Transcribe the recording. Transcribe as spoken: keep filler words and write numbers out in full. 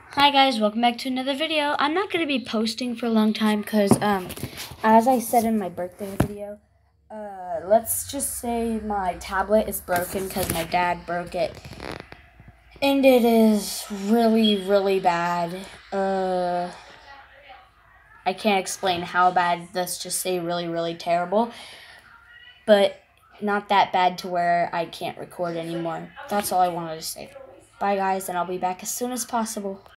Hi guys, welcome back to another video. I'm not going to be posting for a long time because, um, as I said in my birthday video, uh, let's just say my tablet is broken because my dad broke it. And it is really, really bad. Uh, I can't explain how bad, let's just say really, really terrible. But not that bad to where I can't record anymore. That's all I wanted to say. Bye guys, and I'll be back as soon as possible.